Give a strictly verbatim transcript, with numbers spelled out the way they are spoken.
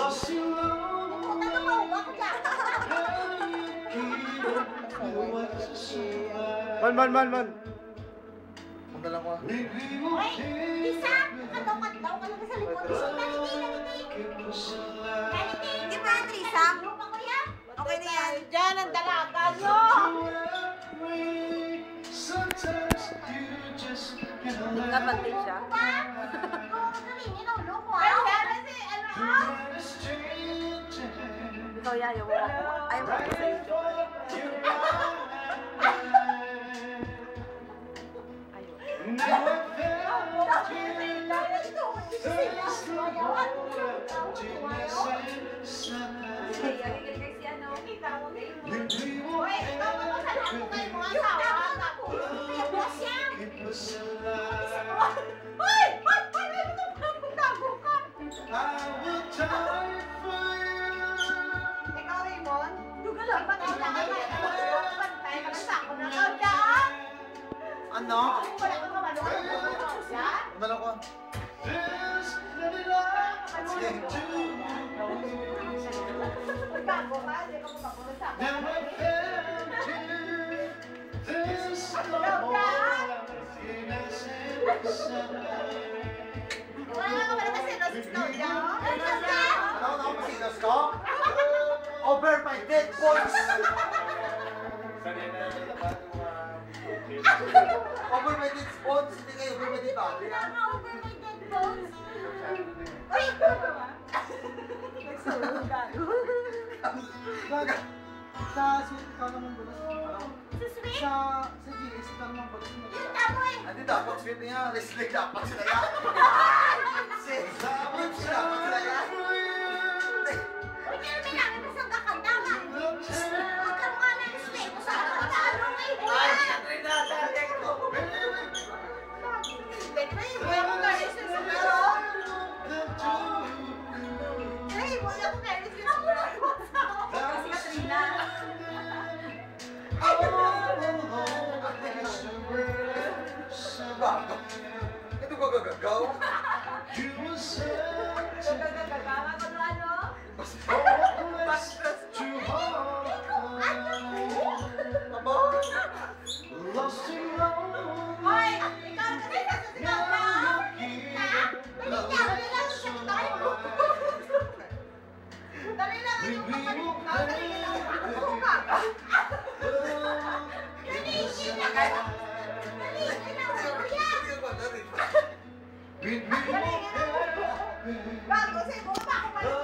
Puta ka mauwa ko dyan. Man, man, man, man. Punta lang ko. Uy, isa! Kataw-kataw ka lang sa likod. Naliti, naliti. Naliti. Di ba, Trisa? Lupa ko yan. Okay na yan. Diyan ang dalaga nyo. Hindi ka pantay siya. Pa? Oo, kalingin ang luko ah. Pero yan si ano ah? Ikaw yan, yung mga ko. Ayaw mo ko sa'yo. Ano? Wala ko. Ano ako pasinas ko? Over my dead boys! Over my dead bones, hindi kayo over my dead body. Over my dead bones. Uy! Sa suit ikaw naman bulas. Sa sweet? Sa sa G S ikaw naman bulas. Yung tamo eh. Hindi dapat sweet niya, wrestling dapat sila yan. Sis, dapat sila yan. Uy, kaya may namin mo sa kakanta ka. Huwag ka mga na-respeto sa kakanta. Ano may buwan? Pwede ba yung buwan mo galis na sa meron? Ay, buwan ako galis na sa meron. Kasi Katrina. Bago. Ito ba gagagaw? Gagagagawa ko na ano? Aba? Hoy! Ikaw kasi nasa sigaw na! Ha? Dali niya! Dali lang sa sigaw mo! Dali lang! Dali lang! Dali lang! Ako ka! Dali! Dali lang! Dali! Dali lang! Bago sa'yo! Bumaba ako pa!